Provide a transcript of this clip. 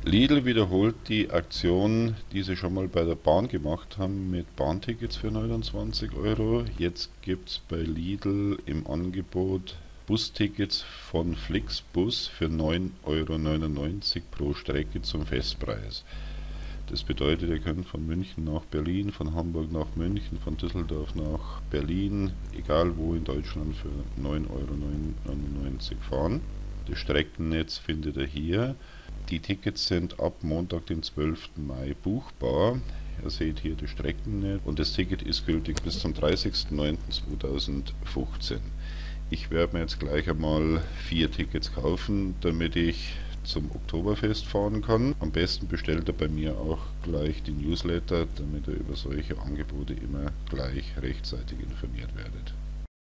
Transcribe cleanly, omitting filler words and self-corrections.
Lidl wiederholt die Aktion, die sie schon mal bei der Bahn gemacht haben mit Bahntickets für 29 Euro. Jetzt gibt es bei Lidl im Angebot Bustickets von Flixbus für 9,99 € pro Strecke zum Festpreis. Das bedeutet, ihr könnt von München nach Berlin, von Hamburg nach München, von Düsseldorf nach Berlin, egal wo in Deutschland, für 9,99 € fahren. Das Streckennetz findet ihr hier. Die Tickets sind ab Montag, den 12. Mai buchbar. Ihr seht hier das Streckennetz und das Ticket ist gültig bis zum 30.09.2015. Ich werde mir jetzt gleich einmal 4 Tickets kaufen, damit ich zum Oktoberfest fahren kann. Am besten bestellt ihr bei mir auch gleich die Newsletter, damit ihr über solche Angebote immer gleich rechtzeitig informiert werdet.